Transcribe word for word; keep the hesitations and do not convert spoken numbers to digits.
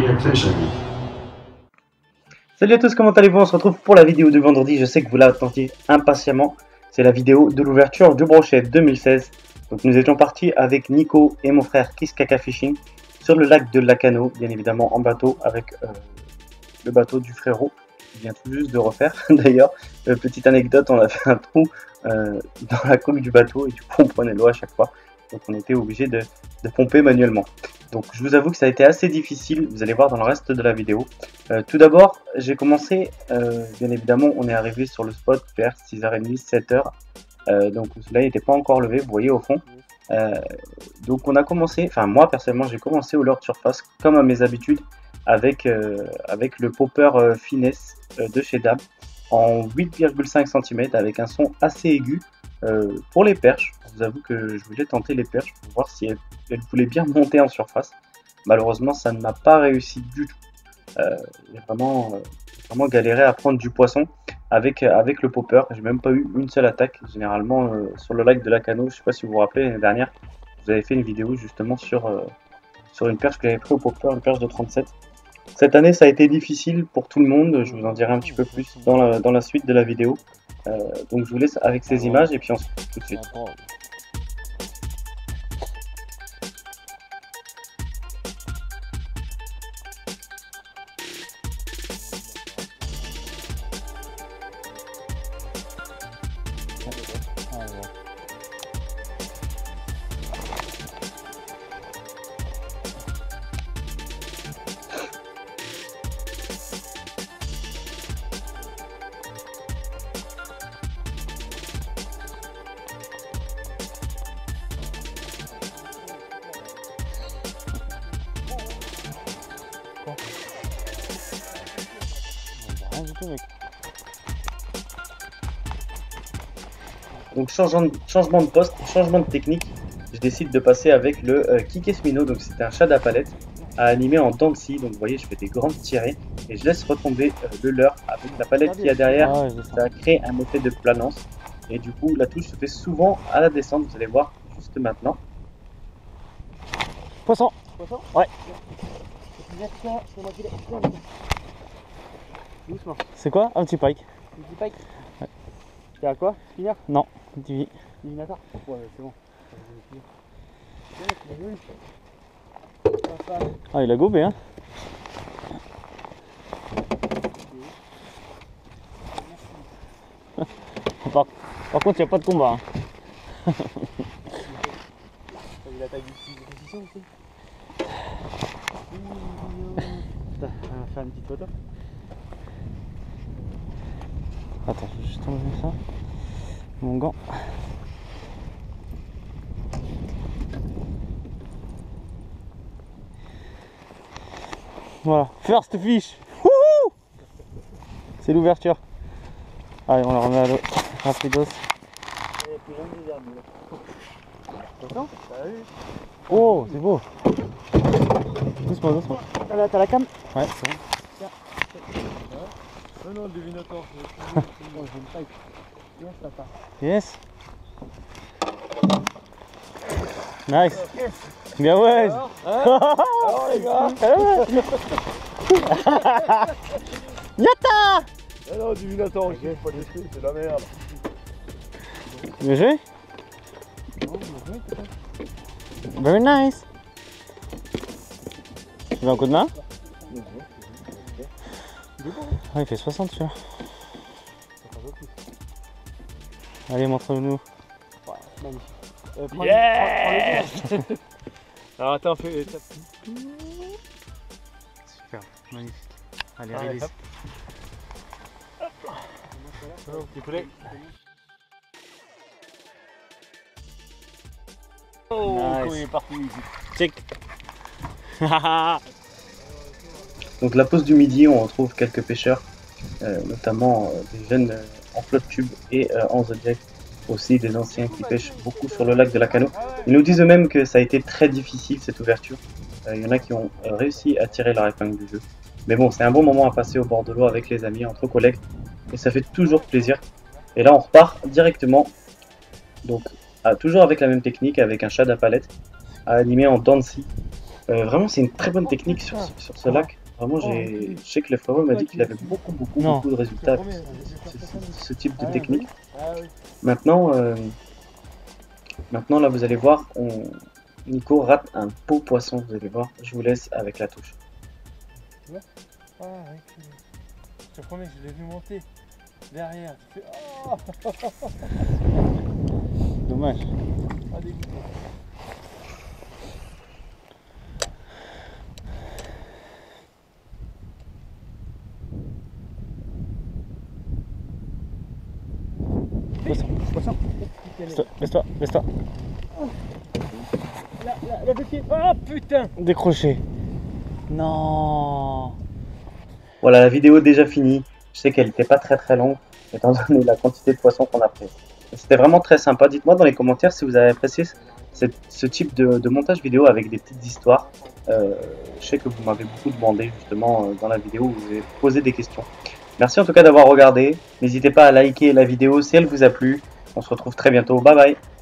Salut à tous, comment allez-vous? On se retrouve pour la vidéo de vendredi. Je sais que vous l'attendiez impatiemment. C'est la vidéo de l'ouverture du brochet deux mille seize. Donc nous étions partis avec Nico et mon frère Kiss Kaka Fishing sur le lac de Lacano, bien évidemment en bateau avec euh, le bateau du frérot qui vient tout juste de refaire. D'ailleurs, euh, petite anecdote, on a fait un trou euh, dans la coque du bateau et du coup on prenait l'eau à chaque fois. Donc on était obligé de, de pomper manuellement. Donc je vous avoue que ça a été assez difficile, vous allez voir dans le reste de la vidéo. Euh, tout d'abord, j'ai commencé, euh, bien évidemment, on est arrivé sur le spot vers six heures trente, sept heures. Euh, donc le soleil n'était pas encore levé, vous voyez au fond. Euh, donc on a commencé, enfin moi personnellement j'ai commencé au leurre de surface comme à mes habitudes avec, euh, avec le popper euh, finesse euh, de chez Dab en huit virgule cinq centimètres avec un son assez aigu euh, pour les perches. Je vous avoue que je voulais tenter les perches pour voir si elles, elles voulaient bien monter en surface. Malheureusement ça ne m'a pas réussi du tout. Euh, j'ai vraiment, euh, vraiment galéré à prendre du poisson avec, avec le popper. J'ai même pas eu une seule attaque. Généralement euh, sur le lac de Lacano, je sais pas si vous vous rappelez, l'année dernière vous avez fait une vidéo justement sur, euh, sur une perche que j'avais pris au popper, une perche de trente-sept. Cette année ça a été difficile pour tout le monde, je vous en dirai un petit peu plus dans la, dans la suite de la vidéo. Euh, donc je vous laisse avec ces images et puis on se retrouve tout de suite. Donc changement de, changement de poste, changement de technique, je décide de passer avec le euh, Kikesmino, donc c'était un chat à palette à animer en dents de scie. Donc vous voyez, je fais des grandes tirées et je laisse retomber euh, le leurre avec la palette qu'il y a derrière. Ah, ça crée un effet de planance et du coup la touche se fait souvent à la descente, vous allez voir juste maintenant. Poisson. Poisson. Ouais. C'est quoi? Un petit pike. Un petit pike. Ouais. T'es à quoi? Finir? Non, divi. Divinator? Ouais, c'est bon. Ah, il a gobé, hein. par, par contre, il n'y a pas de combat. Hein. T'as vu l'attaque du position aussi? On va faire une petite photo. Attends, je vais juste enlever ça. Mon gant. Voilà, first fish. C'est l'ouverture. Allez, on la remet à l'eau. Rapidos. Oh, c'est beau. Doucement, doucement. T'as la cam? Ouais, c'est bon. Tiens. Non, non, le divinator. Oh, j'ai une pipe. Yes, papa. Yes. Nice. Yes. Bien ouais. Alors, hein? Alors les gars. Yata. Ah non, divinator, ok, pas détruit, c'est de la merde. Bien joué. Very nice. Tu veux un coup de main? Ah, il fait soixante celui-là. Allez, montre-nous. Ouais, magnifique. Euh, prends Yes. prends, prends Alors attends, fais... Super, magnifique. Allez, Ah, release. Oh, petit poulet. Oh, Nice. il est parti. Check. Donc la pause du midi, on retrouve quelques pêcheurs, euh, notamment euh, des jeunes euh, en flotte tube et euh, en Zodiac, aussi des anciens qui pêchent beaucoup sur le lac de Lacano. Ils nous disent eux-mêmes que ça a été très difficile cette ouverture. Euh, il y en a qui ont euh, réussi à tirer leur épingle du jeu. Mais bon, c'est un bon moment à passer au bord de l'eau avec les amis, entre collègues, et ça fait toujours plaisir. Et là on repart directement, donc à, toujours avec la même technique, avec un shad à palette, à animer en dents de scie. Euh, vraiment, c'est une très bonne technique sur, ce- sur ce lac. Vraiment, j'ai, je sais que le frérot m'a dit qu'il avait beaucoup, beaucoup, Non. beaucoup de résultats avec ce, ce- ce type de technique. Ah oui. Maintenant, euh, maintenant là, vous allez voir, on... Nico rate un beau poisson. Vous allez voir. Je vous laisse avec la touche. Ah, reculé. Je te promets que je l'ai vu monter derrière. Tu fais, oh, Dommage. ah, dégoûté. Poisson, poisson. Laisse-toi, laisse-toi, laisse-toi. Là, là, là, petit. Oh putain. Décroché. Non. Voilà, la vidéo est déjà finie. Je sais qu'elle n'était pas très très longue, étant donné la quantité de poissons qu'on a pris. C'était vraiment très sympa. Dites-moi dans les commentaires si vous avez apprécié ce, ce type de, de montage vidéo avec des petites histoires. Euh, je sais que vous m'avez beaucoup demandé justement euh, dans la vidéo où vous avez posé des questions. Merci en tout cas d'avoir regardé. N'hésitez pas à liker la vidéo si elle vous a plu. On se retrouve très bientôt. Bye bye.